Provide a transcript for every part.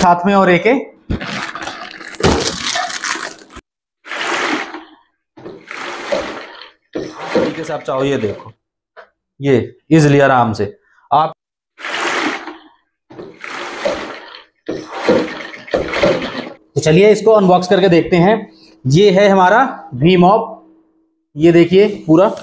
साथ में और एक है तरीके से आप चाहो, ये देखो, ये इजिली आराम से आप तो चलिए इसको अनबॉक्स करके देखते हैं। ये है हमारा वी मॉप, ये देखिए पूरा,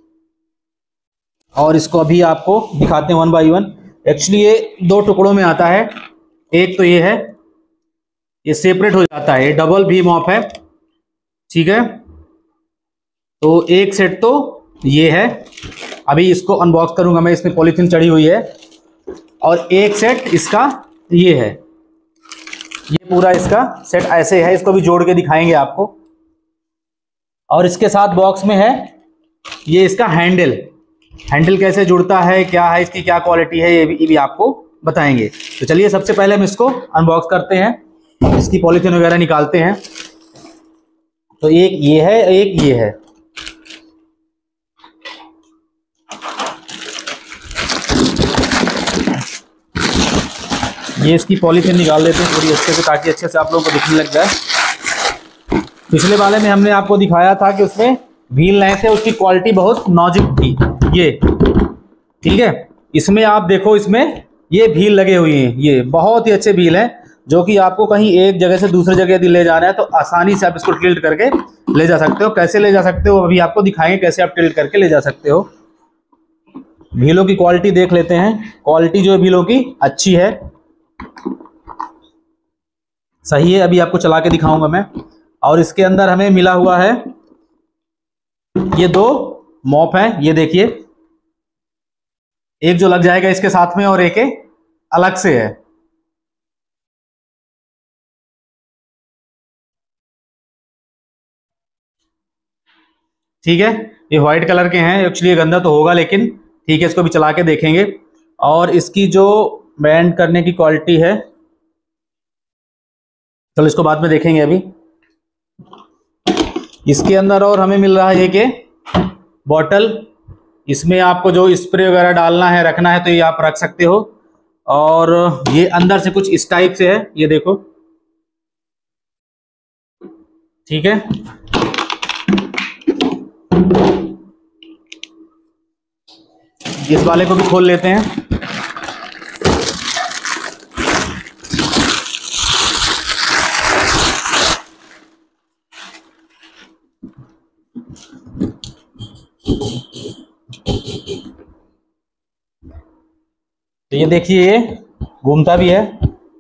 और इसको अभी आपको दिखाते हैं वन बाय वन। एक्चुअली ये दो टुकड़ों में आता है, एक तो ये है, ये सेपरेट हो जाता है, ये डबल वी मॉप है, ठीक है। तो एक सेट तो ये है, अभी इसको अनबॉक्स करूंगा मैं, इसमें पॉलीथीन चढ़ी हुई है, और एक सेट इसका ये है, ये पूरा इसका सेट ऐसे है, इसको भी जोड़ के दिखाएंगे आपको। और इसके साथ बॉक्स में है ये इसका हैंडल, हैंडल कैसे जुड़ता है, क्या है, इसकी क्या क्वालिटी है, ये भी आपको बताएंगे। तो चलिए सबसे पहले हम इसको अनबॉक्स करते हैं, इसकी पॉलीथीन वगैरह निकालते हैं। तो एक ये है, एक ये है, ये इसकी पॉलीथीन निकाल लेते हैं थोड़ी अच्छे से, ताकि अच्छे से आप लोगों को दिखने लग जाए। पिछले वाले में हमने आपको दिखाया था कि उसमें व्हील नहीं थे, उसकी क्वालिटी बहुत नाजुक थी, ये ठीक है। इसमें आप देखो, इसमें ये व्हील लगे हुए हैं, ये बहुत ही अच्छे व्हील हैं, जो कि आपको कहीं एक जगह से दूसरी जगह यदि ले जाना है तो आसानी से आप इसको टिल्ट करके ले जा सकते हो। कैसे ले जा सकते हो अभी आपको दिखाएंगे, कैसे आप टिल्ट करके ले जा सकते हो। व्हीलों की क्वालिटी देख लेते हैं, क्वालिटी जो है व्हीलों की अच्छी है, सही है, अभी आपको चला के दिखाऊंगा मैं। और इसके अंदर हमें मिला हुआ है ये दो मॉप हैं, ये देखिए, एक जो लग जाएगा इसके साथ में और एक अलग से है, ठीक है। ये व्हाइट कलर के हैं, एक्चुअली गंदा तो होगा लेकिन ठीक है, इसको भी चला के देखेंगे। और इसकी जो बैंड करने की क्वालिटी है, चलो इसको बाद में देखेंगे। अभी इसके अंदर और हमें मिल रहा है ये कि बॉटल, इसमें आपको जो स्प्रे वगैरह डालना है, रखना है, तो ये आप रख सकते हो। और ये अंदर से कुछ इस टाइप से है, ये देखो, ठीक है। इस वाले को भी खोल लेते हैं। तो ये देखिए, ये घूमता भी है,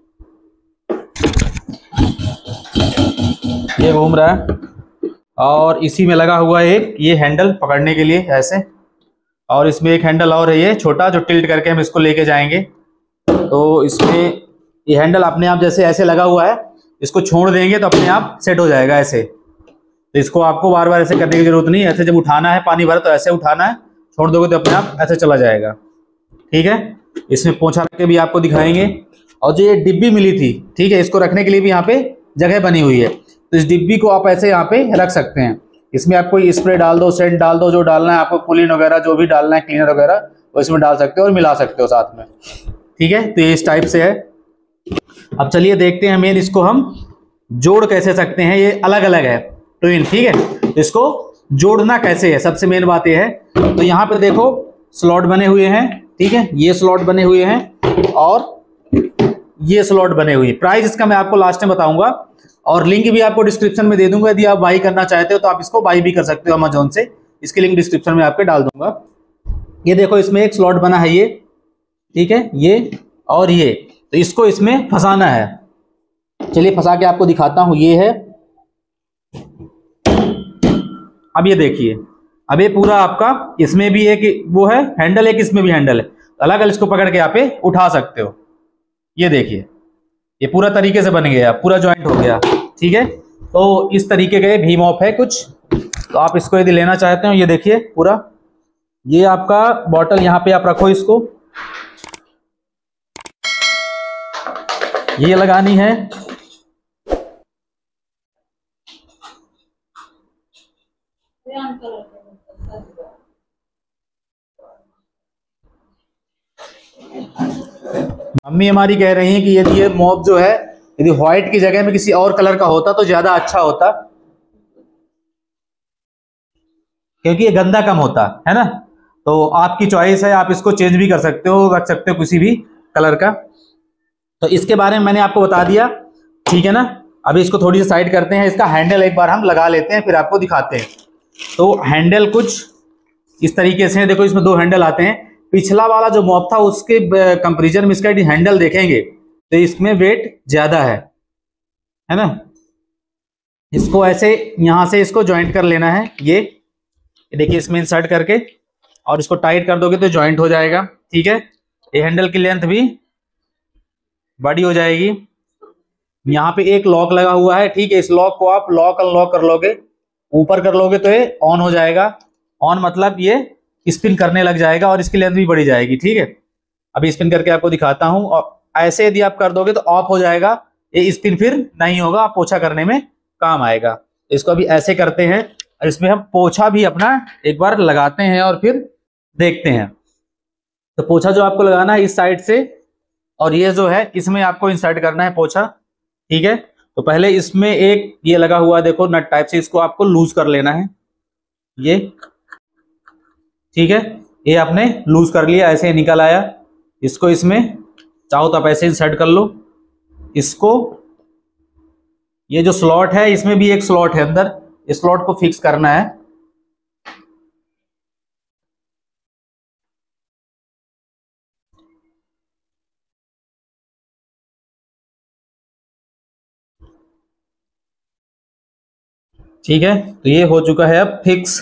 ये घूम रहा है, और इसी में लगा हुआ है एक ये हैंडल पकड़ने के लिए ऐसे, और इसमें एक हैंडल और है ये छोटा, जो टिल्ट करके हम इसको लेके जाएंगे। तो इसमें ये हैंडल अपने आप जैसे ऐसे लगा हुआ है, इसको छोड़ देंगे तो अपने आप सेट हो जाएगा ऐसे। तो इसको आपको बार बार ऐसे करने की जरूरत नहीं है, ऐसे जब उठाना है पानी भर तो ऐसे उठाना है, छोड़ दोगे तो अपने आप ऐसे चला जाएगा, ठीक है। इसमें पोंछा रख के भी आपको दिखाएंगे। और जो ये डिब्बी मिली थी, ठीक है, इसको रखने के लिए भी यहाँ पे जगह बनी हुई है, तो इस डिब्बी को आप ऐसे यहाँ पे रख सकते हैं। इसमें आप कोई स्प्रे डाल दो, सेंट डाल दो, जो डालना है आपको, कुलीन वगैरह जो भी डालना है, क्लीनर वगैरह, वो इसमें डाल सकते हो और मिला सकते हो साथ में, ठीक है। तो ये इस टाइप से है। अब चलिए देखते हैं मेन इसको हम जोड़ कैसे सकते हैं, ये अलग अलग है ट्विन, ठीक है। तो इसको जोड़ना कैसे है, सबसे मेन बात ये है। तो यहाँ पे देखो स्लॉट बने हुए हैं, ठीक है, ये स्लॉट बने हुए हैं और ये स्लॉट बने हुए हैं। प्राइस इसका मैं आपको लास्ट में बताऊंगा, और लिंक भी आपको डिस्क्रिप्शन में दे दूंगा। यदि आप बाई करना चाहते हो तो आप इसको बाई भी कर सकते हो अमेजोन से, इसकी लिंक डिस्क्रिप्शन में आपके डाल दूंगा। ये देखो, इसमें एक स्लॉट बना है ये, ठीक है, ये और ये, तो इसको इसमें फंसाना है। चलिए फंसा के आपको दिखाता हूं। ये है, अब ये देखिए, अब ये पूरा आपका, इसमें भी एक वो है हैंडल, एक इसमें भी हैंडल है, अलग अलग इसको पकड़ के यहाँ पे उठा सकते हो। ये देखिए, ये पूरा तरीके से बन गया, पूरा ज्वाइंट हो गया, ठीक है। तो इस तरीके का वी मॉप है कुछ। तो आप इसको यदि लेना चाहते हो, ये देखिए पूरा, ये आपका बॉटल यहाँ पे आप रखो, इसको ये लगानी है, मम्मी हमारी कह रही हैं कि यदि ये मॉप जो है यदि व्हाइट की जगह में किसी और कलर का होता तो ज्यादा अच्छा होता, क्योंकि ये गंदा कम होता है ना। तो आपकी चॉइस है, आप इसको चेंज भी कर सकते हो, रख सकते हो किसी भी कलर का। तो इसके बारे में मैंने आपको बता दिया, ठीक है ना। अभी इसको थोड़ी सी साइड करते हैं, इसका हैंडल एक बार हम लगा लेते हैं, फिर आपको दिखाते हैं। तो हैंडल कुछ इस तरीके से है, देखो इसमें 2 हैंडल आते हैं। पिछला वाला जो मॉप था उसके कंपेरिजन में इसका हैंडल देखेंगे तो इसमें वेट ज्यादा है ना। इसको ऐसे यहां से इसको ज्वाइंट कर लेना है, ये देखिए इसमें इंसर्ट करके, और इसको टाइट कर दोगे तो ज्वाइंट हो जाएगा, ठीक है। ये हैंडल की लेंथ भी बड़ी हो जाएगी। यहाँ पे एक लॉक लगा हुआ है, ठीक है। इस लॉक को आप लॉक अनलॉक कर लोगे, ऊपर कर लोगे तो ये ऑन हो जाएगा। ऑन मतलब ये स्पिन करने लग जाएगा और इसकी लेंथ भी बढ़ी जाएगी, ठीक है। अभी स्पिन करके आपको दिखाता हूं। और ऐसे यदि आप कर दोगे तो ऑफ हो जाएगा, ये स्पिन फिर नहीं होगा, आप पोछा करने में काम आएगा। इसको अभी ऐसे करते हैं, और इसमें हम पोछा भी अपना एक बार लगाते हैं और फिर देखते हैं। तो पोछा जो आपको लगाना है इस साइड से, और ये जो है इसमें आपको इंसर्ट करना है पोछा, ठीक है। तो पहले इसमें एक ये लगा हुआ देखो नट टाइप से, इसको आपको लूज कर लेना है, ये ठीक है। ये आपने लूज कर लिया, ऐसे निकल आया। इसको इसमें चाहो तो आप ऐसे इंसर्ट कर लो इसको। ये जो स्लॉट है इसमें भी एक स्लॉट है अंदर, इस स्लॉट को फिक्स करना है। ठीक है, तो ये हो चुका है अब फिक्स।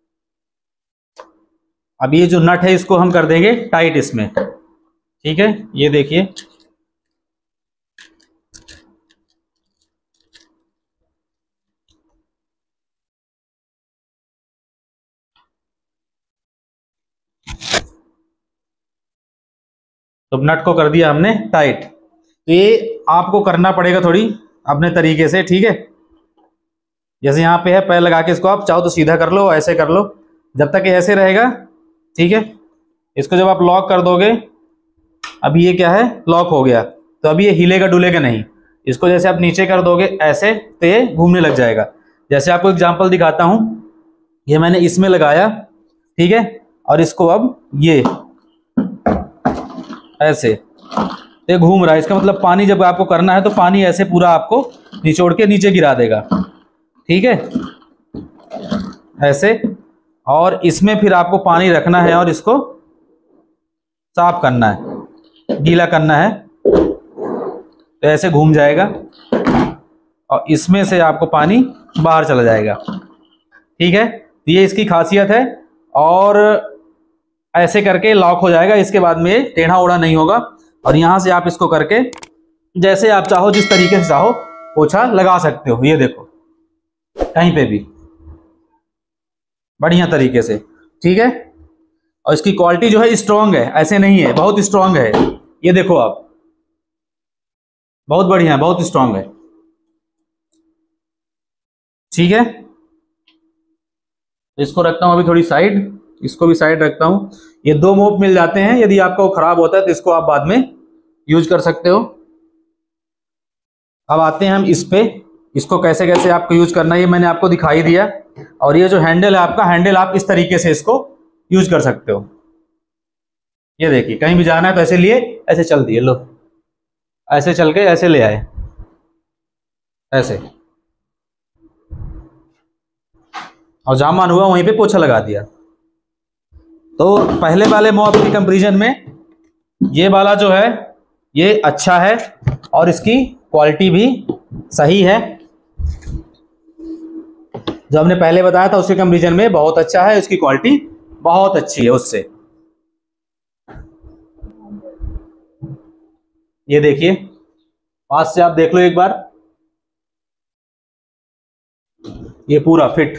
अब ये जो नट है इसको हम कर देंगे टाइट इसमें, ठीक है। ये देखिए तो नट को कर दिया हमने टाइट। तो ये आपको करना पड़ेगा थोड़ी अपने तरीके से, ठीक है। जैसे यहाँ पे है पैर लगा के, इसको आप चाहो तो सीधा कर लो, ऐसे कर लो, जब तक ये ऐसे रहेगा, ठीक है। इसको जब आप लॉक कर दोगे, अभी ये क्या है लॉक हो गया, तो अभी ये हिलेगा डुलेगा नहीं। इसको जैसे आप नीचे कर दोगे ऐसे, तो ये घूमने लग जाएगा। जैसे आपको एग्जांपल दिखाता हूँ, ये मैंने इसमें लगाया, ठीक है, और इसको अब ये ऐसे ये घूम रहा है। इसका मतलब पानी जब आपको करना है तो पानी ऐसे पूरा आपको निचोड़ के नीचे गिरा देगा, ठीक है, ऐसे। और इसमें फिर आपको पानी रखना है और इसको साफ करना है, गीला करना है, तो ऐसे घूम जाएगा और इसमें से आपको पानी बाहर चला जाएगा, ठीक है। तो ये इसकी खासियत है, और ऐसे करके लॉक हो जाएगा। इसके बाद में टेढ़ा ओढ़ा नहीं होगा, और यहां से आप इसको करके जैसे आप चाहो, जिस तरीके से चाहो पोछा लगा सकते हो। ये देखो कहीं पे भी बढ़िया तरीके से, ठीक है। और इसकी क्वालिटी जो है स्ट्रांग है, ऐसे नहीं है, बहुत स्ट्रांग है। ये देखो आप, बहुत बढ़िया, बहुत स्ट्रांग है, ठीक है। इसको रखता हूं अभी थोड़ी साइड, इसको भी साइड रखता हूं। ये 2 मोप मिल जाते हैं, यदि आपका वो खराब होता है तो इसको आप बाद में यूज कर सकते हो। अब आते हैं हम इस पे, इसको कैसे कैसे आपको यूज करना है ये मैंने आपको दिखाई दिया। और ये जो हैंडल है आपका, हैंडल आप इस तरीके से इसको यूज कर सकते हो। ये देखिए कहीं भी जाना है तो ऐसे लिए, ऐसे चल दिए, लो ऐसे चल के ऐसे ले आए, ऐसे, और जहां मन हुआ वहीं पे पोछा लगा दिया। तो पहले वाले मॉप के कंपैरिजन में ये वाला जो है ये अच्छा है, और इसकी क्वालिटी भी सही है। जो हमने पहले बताया था उसके कंपैरिजन में बहुत अच्छा है, इसकी क्वालिटी बहुत अच्छी है उससे। ये देखिए पास से आप देख लो एक बार, ये पूरा फिट।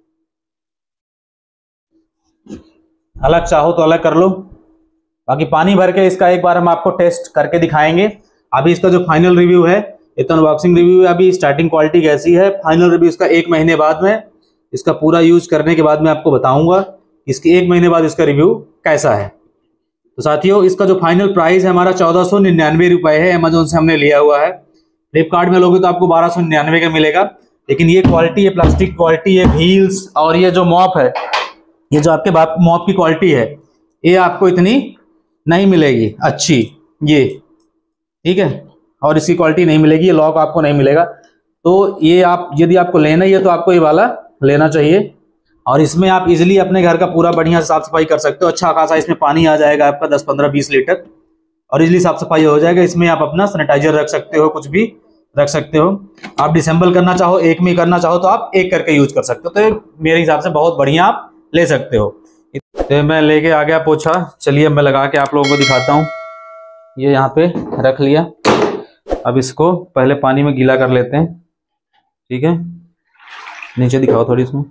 अलग चाहो तो अलग कर लो, बाकी पानी भर के इसका एक बार हम आपको टेस्ट करके दिखाएंगे। अभी इसका जो फाइनल रिव्यू है, ये तो अनबॉक्सिंग रिव्यू है, अभी स्टार्टिंग क्वालिटी कैसी है, फाइनल रिव्यू इसका 1 महीने बाद में, इसका पूरा यूज करने के बाद मैं आपको बताऊंगा इसके 1 महीने बाद इसका रिव्यू कैसा है। तो साथियों, इसका जो फाइनल प्राइस है हमारा 1499 रुपए है, अमेजोन से हमने लिया हुआ है। फ्लिपकार्ट में लोगे तो आपको 1299 का मिलेगा, लेकिन ये क्वालिटी है, प्लास्टिक क्वालिटी है, व्हील्स और ये जो मॉप है, ये जो आपके मॉप की क्वालिटी है, ये आपको इतनी नहीं मिलेगी अच्छी, ये ठीक है, और इसकी क्वालिटी नहीं मिलेगी, ये लॉक आपको नहीं मिलेगा। तो ये आप यदि आपको लेना ही है तो आपको ये वाला लेना चाहिए। और इसमें आप इजीली अपने घर का पूरा बढ़िया साफ सफाई कर सकते हो। अच्छा खासा इसमें पानी आ जाएगा आपका 10, 15, 20 लीटर, और इजीली साफ सफाई हो जाएगा। इसमें आप अपना सैनिटाइजर रख सकते हो, कुछ भी रख सकते हो। आप डिसेंबल करना चाहो, एक में करना चाहो तो आप एक करके यूज कर सकते हो। तो मेरे हिसाब से बहुत बढ़िया आप ले सकते हो। तो मैं लेके आ गया पोछा, चलिए मैं लगा के आप लोगों को दिखाता हूँ। ये यहाँ पे रख लिया, अब इसको पहले पानी में गीला कर लेते हैं, ठीक है। नीचे दिखाओ थोड़ी इसमें,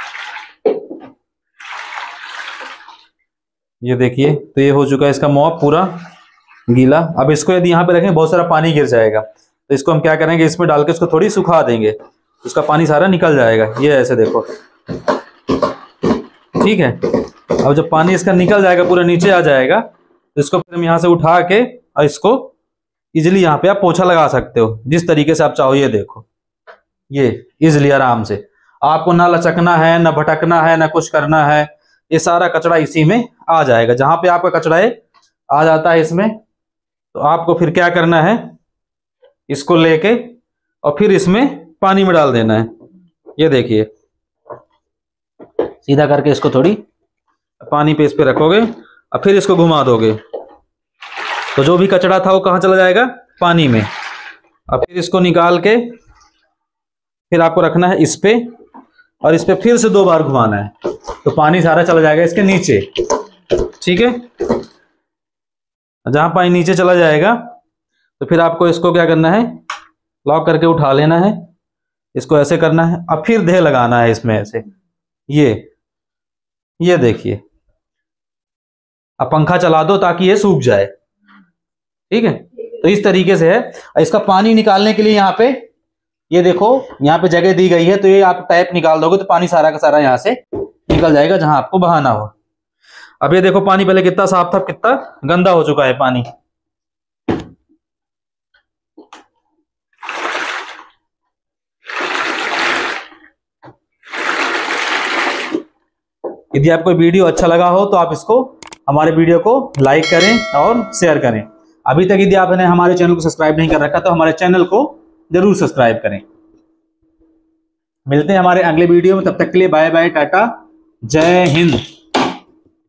ये देखिए, तो ये हो चुका है इसका मॉप पूरा गीला। अब इसको यदि यहाँ पे रखें बहुत सारा पानी गिर जाएगा, तो इसको हम क्या करेंगे, इसमें डाल के इसको थोड़ी सुखा देंगे, उसका पानी सारा निकल जाएगा। ये ऐसे देखो, ठीक है। अब जब पानी इसका निकल जाएगा, पूरा नीचे आ जाएगा, तो इसको फिर हम यहाँ से उठा के और इसको इजिली यहाँ पे आप पोछा लगा सकते हो जिस तरीके से आप चाहो। ये देखो, ये इजिली आराम से, आपको ना लचकना है, ना भटकना है, ना कुछ करना है, ये सारा कचरा इसी में आ जाएगा। जहां पे आपका कचरा आ जाता है इसमें, तो आपको फिर क्या करना है, इसको लेके और फिर इसमें पानी में डाल देना है। ये देखिए, सीधा करके इसको थोड़ी पानी पे इस पे रखोगे और फिर इसको घुमा दोगे, तो जो भी कचरा था वो कहाँ चला जाएगा, पानी में। अब फिर इसको निकाल के फिर आपको रखना है इस पे, और इस पे फिर से 2 बार घुमाना है, तो पानी सारा चला जाएगा इसके नीचे, ठीक है। जहां पानी नीचे चला जाएगा, तो फिर आपको इसको क्या करना है, लॉक करके उठा लेना है, इसको ऐसे करना है, अब फिर देह लगाना है इसमें ऐसे। ये देखिए, अब पंखा चला दो ताकि ये सूख जाए, ठीक है। तो इस तरीके से है। इसका पानी निकालने के लिए यहाँ पे ये देखो, यहाँ पे जगह दी गई है, तो ये आप टैप निकाल दोगे तो पानी सारा का सारा यहाँ से निकल जाएगा जहां आपको बहाना हो। अब ये देखो, पानी पहले कितना साफ था, कितना गंदा हो चुका है पानी। यदि आपको वीडियो अच्छा लगा हो तो आप इसको, हमारे वीडियो को लाइक करें और शेयर करें। अभी तक यदि आपने हमारे चैनल को सब्सक्राइब नहीं कर रखा तो हमारे चैनल को जरूर सब्सक्राइब करें। मिलते हैं हमारे अगले वीडियो में, तब तक के लिए बाय बाय, टाटा, जय हिंद।